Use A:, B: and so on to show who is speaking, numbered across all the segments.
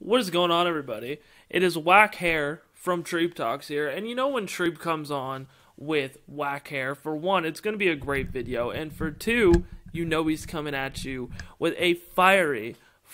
A: What is going on, everybody? It is Whack Hair from Treeb Talks here, and you know when Treeb comes on with Whack Hair, for one, it's going to be a great video, and for two, you know he's coming at you with a fiery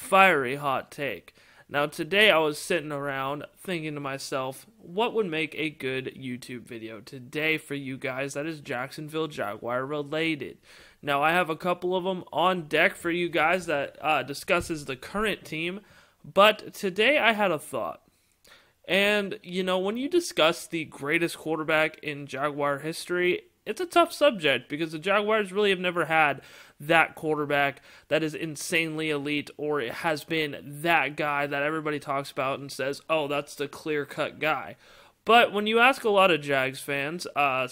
A: hot take. Now today I was sitting around thinking to myself, what would make a good YouTube video today for you guys that is Jacksonville Jaguar related? Now I have a couple of them on deck for you guys that discusses the current team, but today I had a thought. And, you know, when you discuss the greatest quarterback in Jaguar history, it's a tough subject because the Jaguars really have never had that quarterback that is insanely elite, or it has been that guy that everybody talks about and says, oh, that's the clear-cut guy. But when you ask a lot of Jags fans,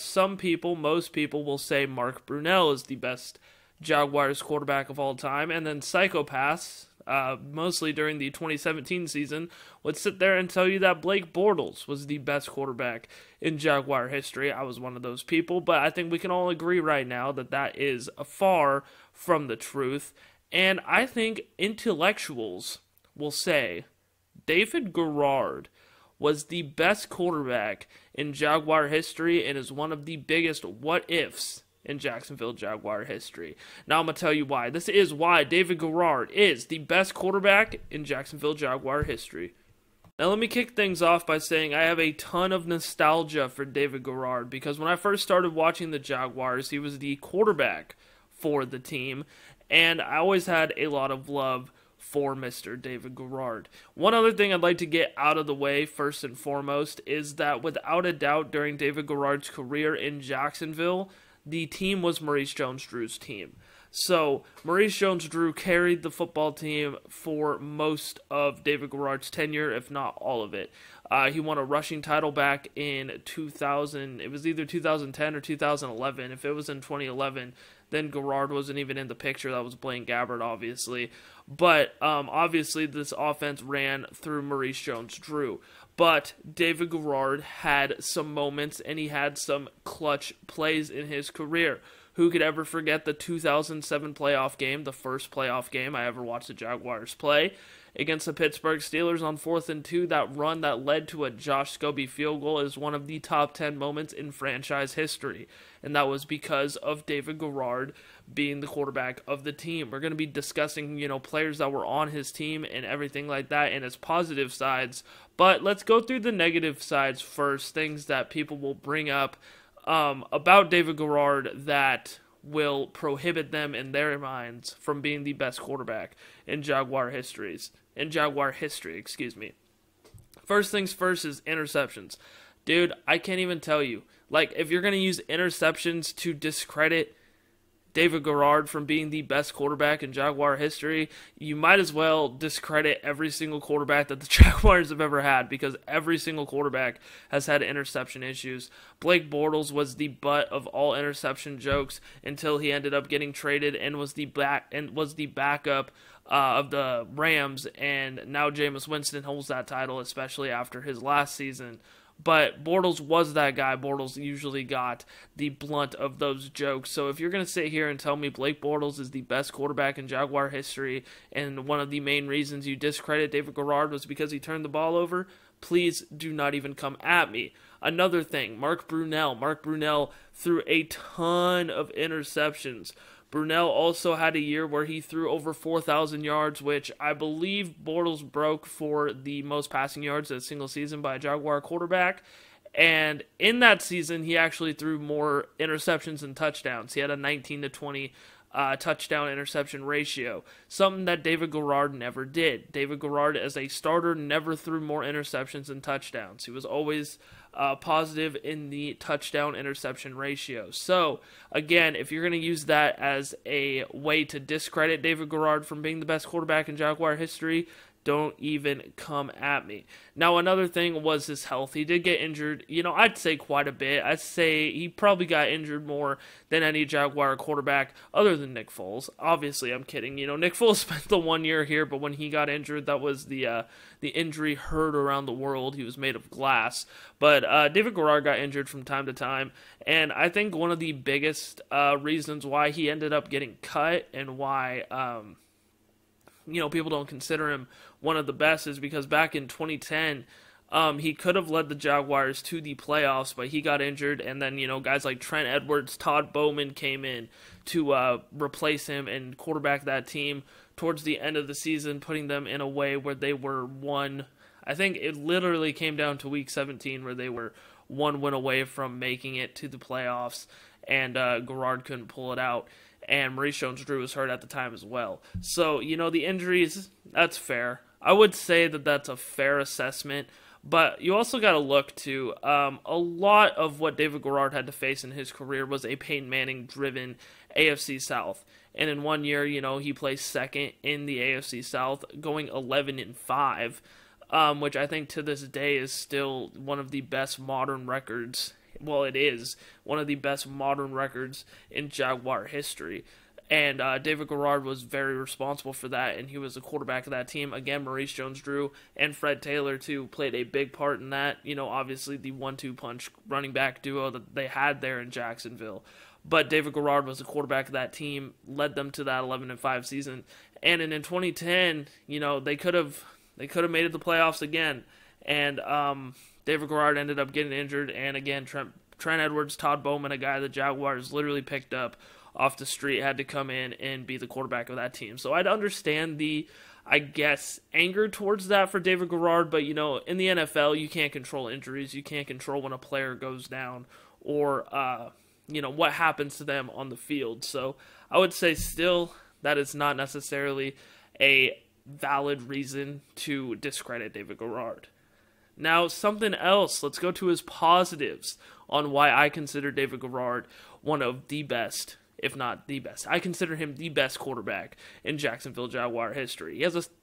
A: most people will say Mark Brunell is the best Jaguars quarterback of all time, and then psychopaths, mostly during the 2017 season, would sit there and tell you that Blake Bortles was the best quarterback in Jaguar history. I was one of those people, but I think we can all agree right now that that is far from the truth. And I think intellectuals will say David Garrard was the best quarterback in Jaguar history and is one of the biggest what-ifs in Jacksonville Jaguar history. Now I'm going to tell you why. This is why David Garrard is the best quarterback in Jacksonville Jaguar history. Now let me kick things off by saying I have a ton of nostalgia for David Garrard because when I first started watching the Jaguars, he was the quarterback for the team, and I always had a lot of love for Mr. David Garrard. One other thing I'd like to get out of the way first and foremost is that without a doubt during David Garrard's career in Jacksonville, the team was Maurice Jones-Drew's team. So, Maurice Jones-Drew carried the football team for most of David Garrard's tenure, if not all of it. He won a rushing title back in 2000. It was either 2010 or 2011. If it was in 2011, then Garrard wasn't even in the picture. That was Blaine Gabbert, obviously. But, obviously, this offense ran through Maurice Jones-Drew. But David Garrard had some moments, and he had some clutch plays in his career. Who could ever forget the 2007 playoff game, the first playoff game I ever watched the Jaguars play, against the Pittsburgh Steelers on 4th and 2? That run that led to a Josh Scobie field goal is one of the top 10 moments in franchise history. And that was because of David Garrard being the quarterback of the team. We're going to be discussing, players that were on his team and everything like that and its positive sides. But let's go through the negative sides first, things that people will bring up about David Garrard that will prohibit them in their minds from being the best quarterback in Jaguar history, First things first is interceptions. Dude, I can't even tell you. Like, if you're going to use interceptions to discredit David Garrard from being the best quarterback in Jaguar history, you might as well discredit every single quarterback that the Jaguars have ever had, because every single quarterback has had interception issues. Blake Bortles was the butt of all interception jokes until he ended up getting traded and was the backup of the Rams, and now Jameis Winston holds that title, especially after his last season. But Bortles was that guy. Bortles usually got the blunt of those jokes. So if you're going to sit here and tell me Blake Bortles is the best quarterback in Jaguar history and one of the main reasons you discredit David Garrard was because he turned the ball over, please do not even come at me. Another thing, Mark Brunell. Mark Brunell threw a ton of interceptions. Brunell also had a year where he threw over 4,000 yards, which I believe Bortles broke for the most passing yards in a single season by a Jaguar quarterback. And in that season, he actually threw more interceptions than touchdowns. He had a 19-20 touchdown-interception ratio, something that David Garrard never did. David Garrard, as a starter, never threw more interceptions than touchdowns. He was always positive in the touchdown-interception ratio. So, again, if you're going to use that as a way to discredit David Garrard from being the best quarterback in Jaguar history, don't even come at me. Now, another thing was his health. He did get injured, I'd say quite a bit. I'd say he probably got injured more than any Jaguar quarterback other than Nick Foles. Obviously, I'm kidding. Nick Foles spent the 1 year here, but when he got injured, that was the injury heard around the world. He was made of glass. But David Garrard got injured from time to time, and I think one of the biggest reasons why he ended up getting cut and why people don't consider him one of the best is because back in 2010, he could have led the Jaguars to the playoffs, but he got injured, and then, guys like Trent Edwards, Todd Bowman came in to replace him and quarterback that team towards the end of the season, putting them in a way where they were I think it literally came down to week 17 where they were 1 win away from making it to the playoffs, and Garrard couldn't pull it out, and Maurice Jones-Drew was hurt at the time as well. So, the injuries, that's fair. I would say that that's a fair assessment, but you also got to look to a lot of what David Garrard had to face in his career was a Peyton Manning-driven AFC South. And in 1 year, he placed second in the AFC South, going 11-5, which I think to this day is still one of the best modern records. Well, it is one of the best modern records in Jaguar history. And David Garrard was very responsible for that, and he was the quarterback of that team. Again, Maurice Jones-Drew and Fred Taylor, too, played a big part in that. Obviously the 1-2 punch running back duo that they had there in Jacksonville. But David Garrard was the quarterback of that team, led them to that 11-5 season. And in 2010, they could have made it the playoffs again. And David Garrard ended up getting injured. And again, Trent Edwards, Todd Bowman, a guy the Jaguars literally picked up off the street, had to come in and be the quarterback of that team. So I'd understand the, anger towards that for David Garrard. But, in the NFL, you can't control injuries. You can't control when a player goes down or, what happens to them on the field. So I would say still that is not necessarily a valid reason to discredit David Garrard. Now, something else. Let's go to his positives on why I consider David Garrard one of the best, if not the best. I consider him the best quarterback in Jacksonville Jaguar history. He has a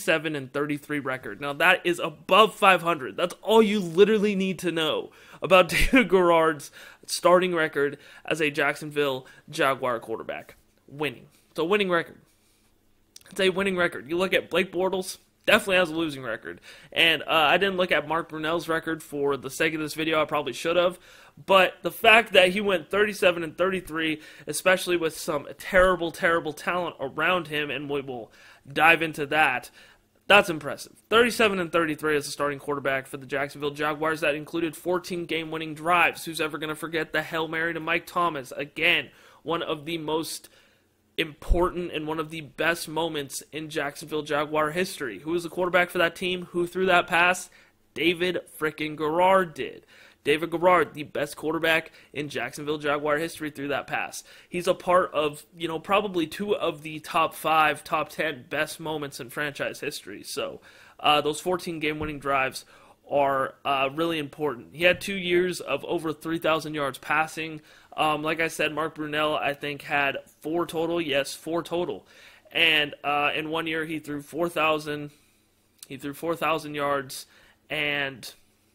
A: 37-33 record. Now, that is above 500. That's all you literally need to know about David Garrard's starting record as a Jacksonville Jaguar quarterback. Winning. It's a winning record. It's a winning record. You look at Blake Bortles, definitely has a losing record. And I didn't look at Mark Brunell's record for the sake of this video. I probably should have. But the fact that he went 37-33, especially with some terrible, terrible talent around him, and we will dive into that, that's impressive. 37-33 as a starting quarterback for the Jacksonville Jaguars. That included 14 game-winning drives. Who's ever going to forget the Hail Mary to Mike Thomas? Again, one of the most important and one of the best moments in Jacksonville Jaguar history. Who was the quarterback for that team? Who threw that pass? David frickin' Garrard did. David Garrard, the best quarterback in Jacksonville Jaguar history, threw that pass. He's a part of, probably 2 of the top 5, top 10 best moments in franchise history. So those 14 game-winning drives are really important. He had 2 years of over 3,000 yards passing. Like I said, Mark Brunell, I think, had 4 total. Yes, 4 total. And in 1 year, he threw 4,000. He threw 4,000 yards and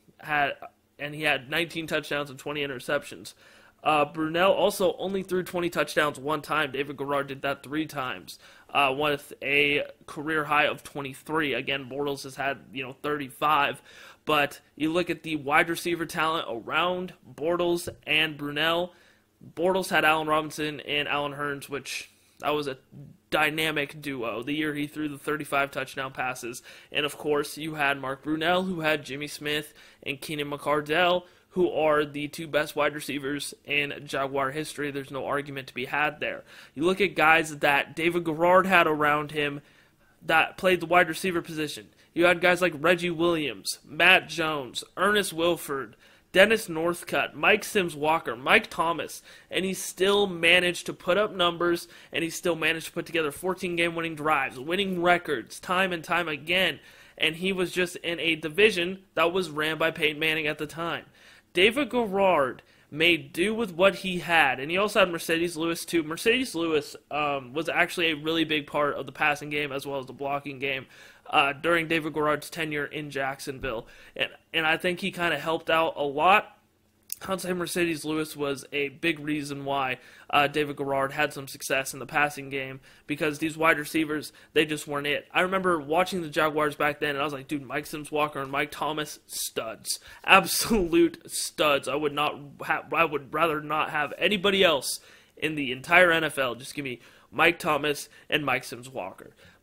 A: he had 19 touchdowns and 20 interceptions. Brunell also only threw 20 touchdowns 1 time. David Garrard did that 3 times, with a career high of 23. Again, Bortles has had 35. But you look at the wide receiver talent around Bortles and Brunell. Bortles had Allen Robinson and Allen Hurns, which that was a dynamic duo. The year he threw the 35 touchdown passes. And, of course, you had Mark Brunell, who had Jimmy Smith and Keenan McCardell, who are the 2 best wide receivers in Jaguar history. There's no argument to be had there. You look at guys that David Garrard had around him that played the wide receiver position. You had guys like Reggie Williams, Matt Jones, Ernest Wilford, Dennis Northcutt, Mike Sims-Walker, Mike Thomas, and he still managed to put up numbers, and he still managed to put together 14 game-winning drives, winning records time and time again, and he was just in a division that was ran by Peyton Manning at the time. David Garrard made do with what he had, and he also had Mercedes Lewis too. Mercedes Lewis was actually a really big part of the passing game as well as the blocking game during David Garrard's tenure in Jacksonville, and I think he kind of helped out a lot. I'd say Mercedes Lewis was a big reason why David Garrard had some success in the passing game, because these wide receivers, they just weren't it. I remember watching the Jaguars back then, and I was like, dude, Mike Sims-Walker and Mike Thomas, studs. Absolute studs. I would rather not have anybody else in the entire NFL. Just give me Mike Thomas and Mike Sims-Walker.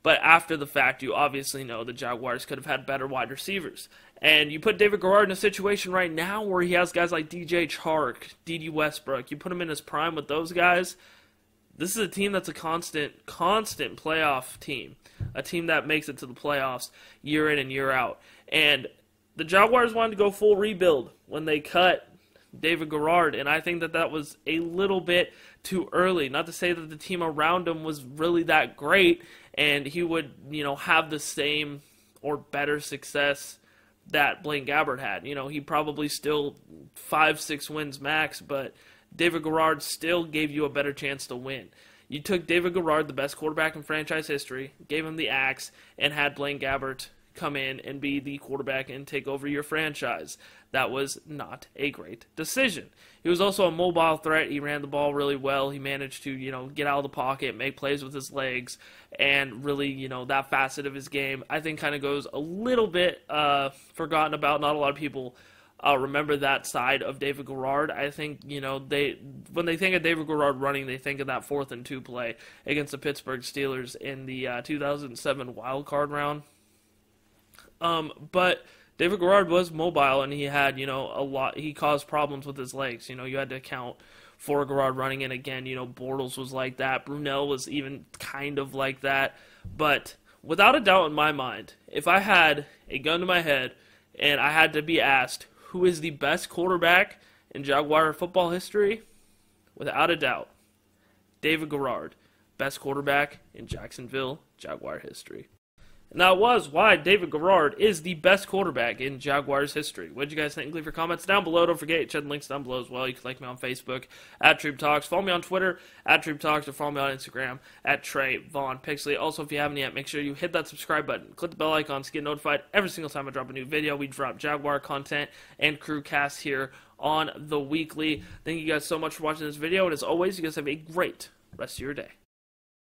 A: But after the fact, you obviously know the Jaguars could have had better wide receivers. And you put David Garrard in a situation right now where he has guys like DJ Chark, D.D. Westbrook. You put him in his prime with those guys. This is a team that's a constant playoff team. A team that makes it to the playoffs year in and year out. And the Jaguars wanted to go full rebuild when they cut David Garrard, and I think that was a little bit too early. Not to say that the team around him was really that great, and he would, have the same or better success that Blaine Gabbert had. He probably still 5-6 wins max, but David Garrard still gave you a better chance to win. You took David Garrard, the best quarterback in franchise history, gave him the axe, and had Blaine Gabbert come in and be the quarterback and take over your franchise. That was not a great decision. He was also a mobile threat. He ran the ball really well. He managed to, get out of the pocket, make plays with his legs, and really, that facet of his game, I think, kind of goes a little bit forgotten about. Not a lot of people remember that side of David Garrard. I think, when they think of David Garrard running, they think of that 4th and 2 play against the Pittsburgh Steelers in the 2007 wild card round. But David Garrard was mobile, and he had, he caused problems with his legs. You had to account for Garrard running in again. Bortles was like that. Brunell was even kind of like that. But without a doubt in my mind, if I had a gun to my head and I had to be asked who is the best quarterback in Jaguar football history, without a doubt, David Garrard, best quarterback in Jacksonville Jaguar history. And that was why David Garrard is the best quarterback in Jaguars history. What did you guys think? Leave your comments down below. Don't forget, check the links down below as well. You can like me on Facebook at Treeb Talks. Follow me on Twitter at Treeb Talks, or follow me on Instagram at Trey Vaughn Pixley. Also, if you haven't yet, make sure you hit that subscribe button. Click the bell icon to get notified every single time I drop a new video. We drop Jaguar content and crew casts here on the weekly. Thank you guys so much for watching this video. And as always, you guys have a great rest of your day.